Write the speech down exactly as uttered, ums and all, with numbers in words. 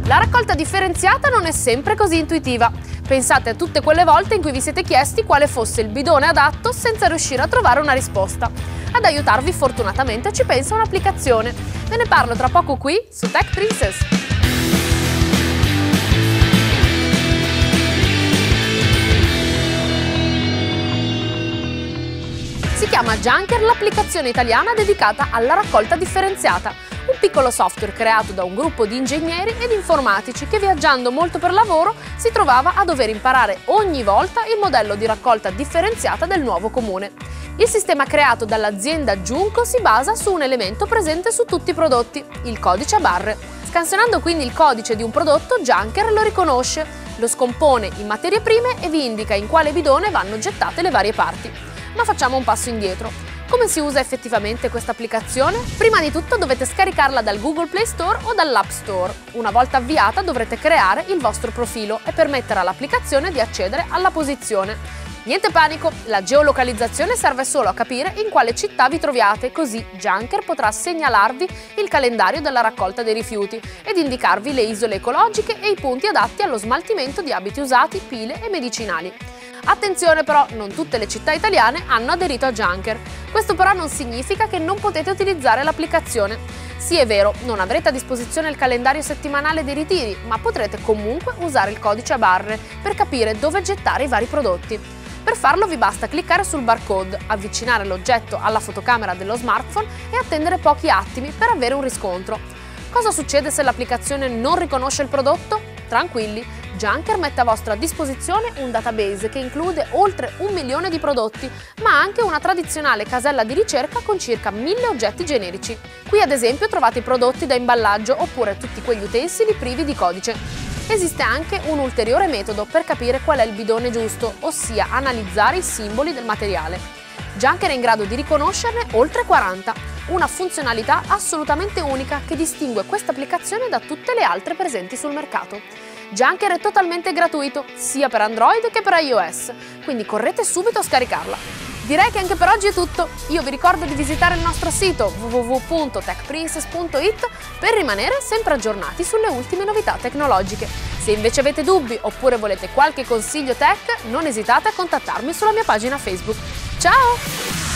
La raccolta differenziata non è sempre così intuitiva. Pensate a tutte quelle volte in cui vi siete chiesti quale fosse il bidone adatto senza riuscire a trovare una risposta. Ad aiutarvi fortunatamente ci pensa un'applicazione. Ve ne parlo tra poco qui su Tech Princess. Si chiama Junker, l'applicazione italiana dedicata alla raccolta differenziata, un piccolo software creato da un gruppo di ingegneri ed informatici che, viaggiando molto per lavoro, si trovava a dover imparare ogni volta il modello di raccolta differenziata del nuovo comune. Il sistema creato dall'azienda Junco si basa su un elemento presente su tutti i prodotti, il codice a barre. Scansionando quindi il codice di un prodotto, Junker lo riconosce, lo scompone in materie prime e vi indica in quale bidone vanno gettate le varie parti. Ma facciamo un passo indietro. Come si usa effettivamente questa applicazione? Prima di tutto dovete scaricarla dal Google Play Store o dall'App Store. Una volta avviata dovrete creare il vostro profilo e permettere all'applicazione di accedere alla posizione. Niente panico, la geolocalizzazione serve solo a capire in quale città vi troviate, così Junker potrà segnalarvi il calendario della raccolta dei rifiuti ed indicarvi le isole ecologiche e i punti adatti allo smaltimento di abiti usati, pile e medicinali. Attenzione però, non tutte le città italiane hanno aderito a Junker. Questo però non significa che non potete utilizzare l'applicazione. Sì, è vero, non avrete a disposizione il calendario settimanale dei ritiri, ma potrete comunque usare il codice a barre per capire dove gettare i vari prodotti. Per farlo vi basta cliccare sul barcode, avvicinare l'oggetto alla fotocamera dello smartphone e attendere pochi attimi per avere un riscontro. Cosa succede se l'applicazione non riconosce il prodotto? Tranquilli, Junker mette a vostra disposizione un database che include oltre un milione di prodotti, ma anche una tradizionale casella di ricerca con circa mille oggetti generici. Qui ad esempio trovate i prodotti da imballaggio oppure tutti quegli utensili privi di codice. Esiste anche un ulteriore metodo per capire qual è il bidone giusto, ossia analizzare i simboli del materiale. Junker è in grado di riconoscerne oltre quaranta, una funzionalità assolutamente unica che distingue questa applicazione da tutte le altre presenti sul mercato. Junker è totalmente gratuito, sia per Android che per iOS, quindi correte subito a scaricarla. Direi che anche per oggi è tutto. Io vi ricordo di visitare il nostro sito w w w punto tech princess punto it per rimanere sempre aggiornati sulle ultime novità tecnologiche. Se invece avete dubbi oppure volete qualche consiglio tech, non esitate a contattarmi sulla mia pagina Facebook. Ciao!